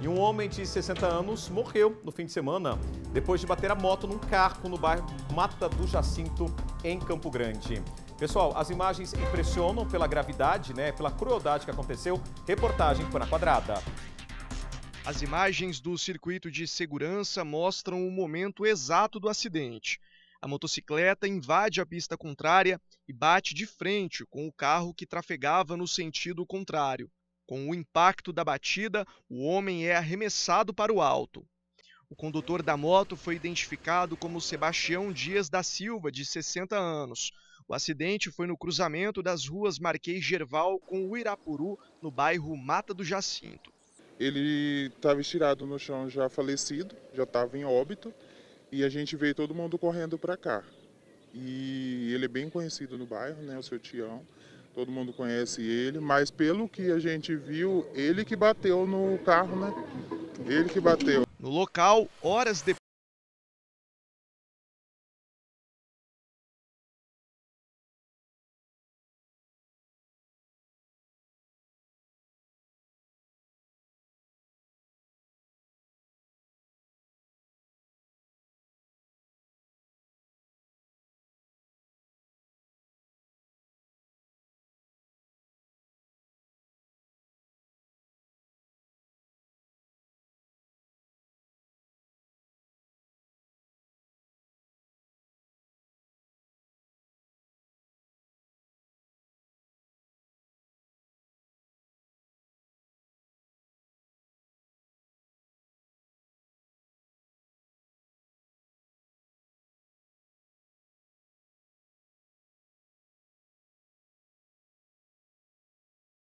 E um homem de 60 anos morreu no fim de semana depois de bater a moto num carro no bairro Mata do Jacinto, em Campo Grande. Pessoal, as imagens impressionam pela gravidade, pela crueldade que aconteceu. Reportagem por Na Quadrada. As imagens do circuito de segurança mostram o momento exato do acidente. A motocicleta invade a pista contrária e bate de frente com o carro que trafegava no sentido contrário. Com o impacto da batida, o homem é arremessado para o alto. O condutor da moto foi identificado como Sebastião Dias da Silva, de 60 anos. O acidente foi no cruzamento das ruas Marquês Gerval com o Irapuru, no bairro Mata do Jacinto. Ele estava estirado no chão, já falecido, já estava em óbito, e a gente veio todo mundo correndo para cá. E ele é bem conhecido no bairro, o seu Tião, todo mundo conhece ele, mas pelo que a gente viu, ele que bateu no carro, Ele que bateu. No local, horas depois